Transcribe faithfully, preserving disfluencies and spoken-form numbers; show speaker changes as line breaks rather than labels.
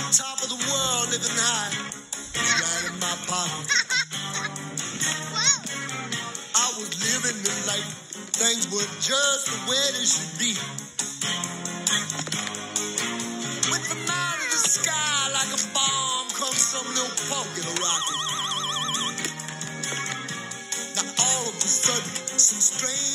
top of the world, living high, right in my pocket. I was living it like things were just the way they should be. With the out of the sky like a bomb comes some little punk in a rocket. Now all of a sudden, some strange